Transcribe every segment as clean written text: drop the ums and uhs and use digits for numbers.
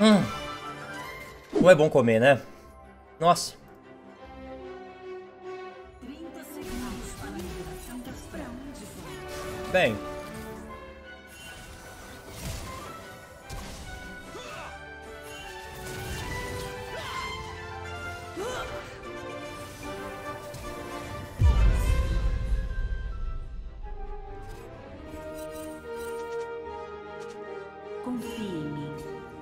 Como é bom comer, né? Nossa. 30 segundos para a liberação das pragas. Bem. Confie em mim.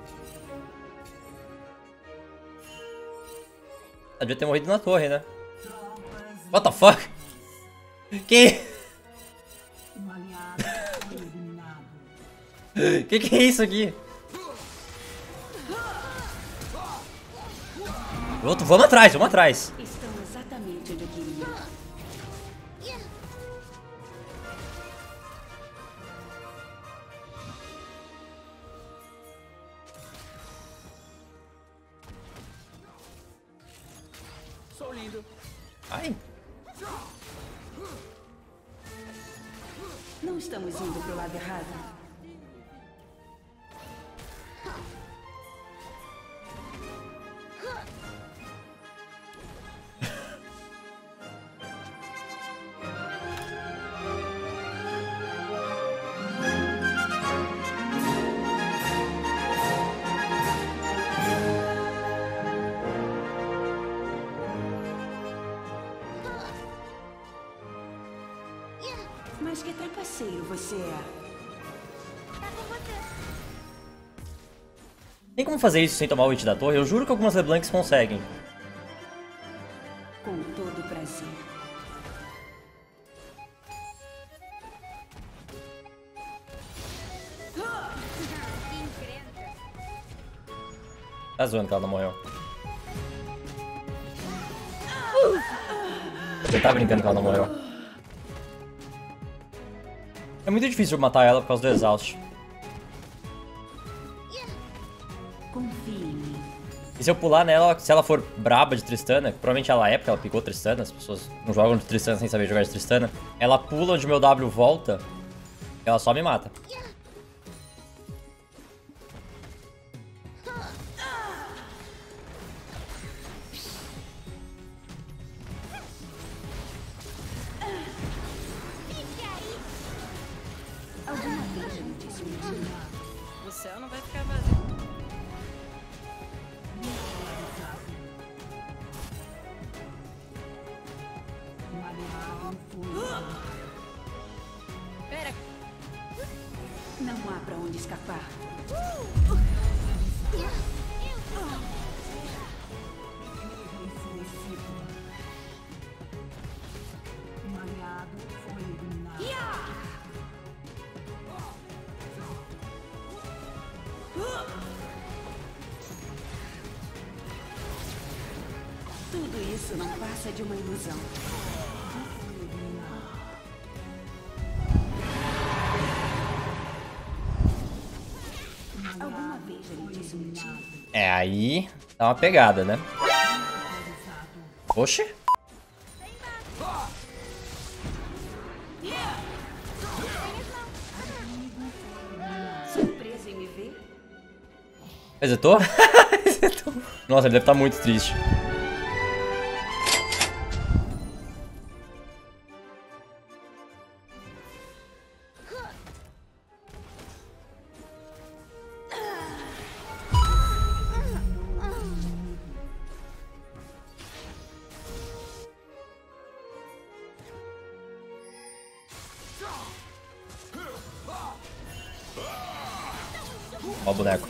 Eu devia ter morrido na torre, né? What the fuck? Que? Um aliado foi eliminado. Que é isso aqui? Vamos atrás, vamos atrás. Estão exatamente onde eu queria. Sou lindo. Ai. Não estamos indo pro lado errado. Mas que trapaceiro você é. Tem como fazer isso sem tomar o hit da torre? Eu juro que algumas LeBlancs conseguem. Com todo prazer. Tá zoando que ela não morreu. Você tá brincando que ela não morreu. É muito difícil matar ela por causa do exaust. Confie em mim. E se eu pular nela, se ela for braba de Tristana, que provavelmente ela é, porque ela picou Tristana, as pessoas não jogam de Tristana sem saber jogar de Tristana, ela pula onde meu W volta, ela só me mata. Alguma vez eu me disse mentira. O céu não vai ficar vazio. Um aliado foi. Pera, Não há pra onde escapar. Um aliado foi eliminado. Tudo isso não passa de uma ilusão. Alguma vez ele disse mentira? É, aí dá uma pegada, né? Oxi. Surpresa em me ver? Resetou? Resetou. Nossa, ele deve estar muito triste. Ó o boneco.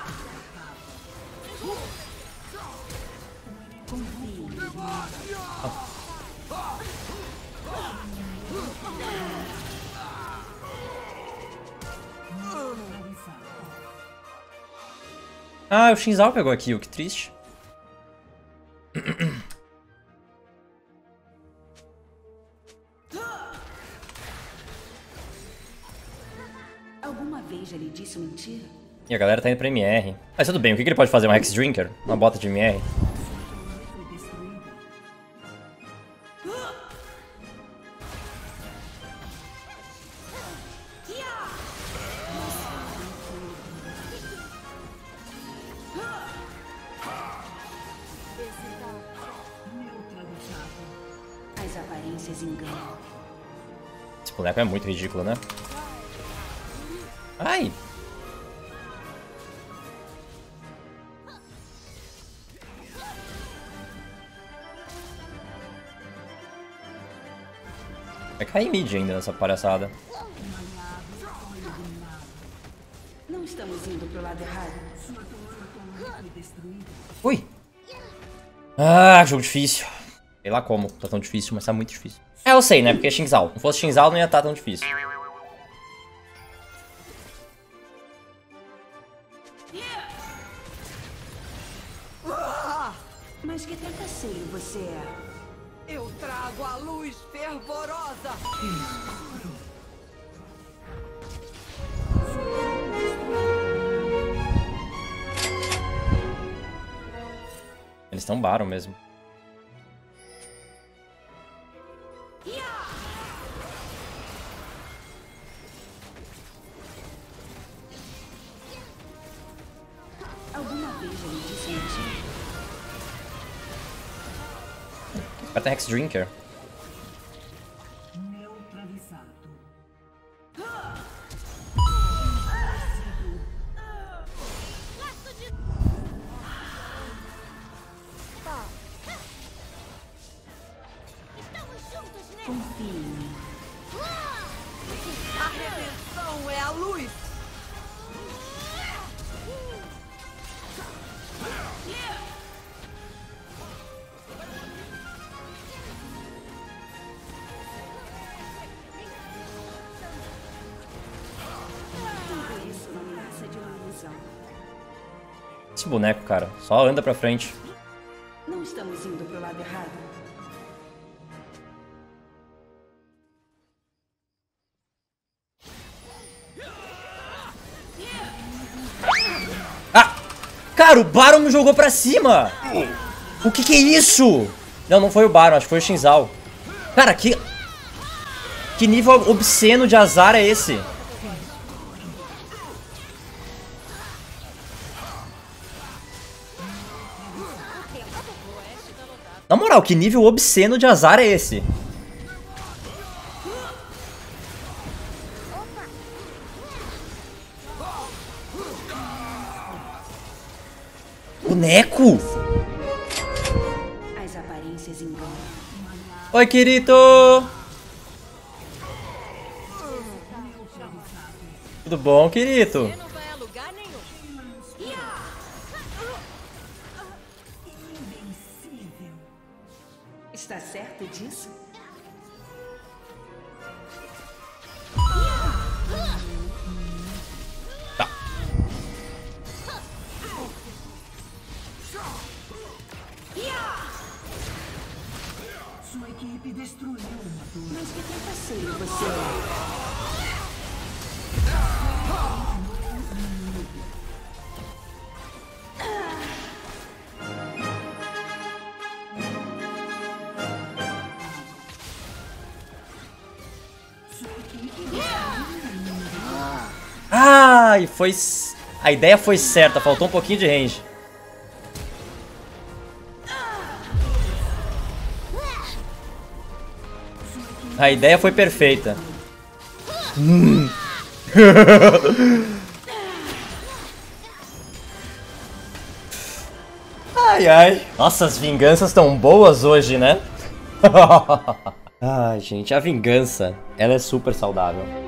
Ah, o Shinzal pegou aqui, o que triste. Alguma vez ele disse mentira? E a galera tá indo pra MR. Mas tudo bem, o que ele pode fazer? Um Hex Drinker? Uma bota de MR? Foi destruído. aparências enganam. Esse boneco é muito ridículo, né? Ai! Vai cair mid ainda nessa palhaçada. Não estamos indo pro lado errado. Ui! Ah, jogo difícil. Sei lá como tá tão difícil, mas tá muito difícil. É, eu sei, né? Porque é Xingzao. Se fosse Xingzao, não ia estar tão difícil. Mas que trapaceiro você é? Eu trago a luz fervorosa. Eles estão Baron mesmo. Alguma vez ele disse mentira? Vai ter Hex Drinker. Neutralizado. Confie em mim. A redenção é a luz. Tudo isso não passa de uma ilusão. Esse boneco, cara, só anda pra frente. Não estamos indo pro lado errado. Ah! Cara, o Baron me jogou pra cima! O que é isso? Não, não foi o Baron, acho que foi o Xingzao. Cara, que nível obsceno de azar é esse? Na moral, que nível obsceno de azar é esse? Boneco? As aparências enganam. Oi, querido! Tudo bom, querido? Você não vai a lugar nenhum. Está certo disso? Tá. Sua equipe destruiu uma torre. Mas que trapaceiro você é? Ai, foi... A ideia foi certa, faltou um pouquinho de range. A ideia foi perfeita. Ai, ai. Nossa, as vinganças estão boas hoje, né? Ai, gente, a vingança, ela é super saudável.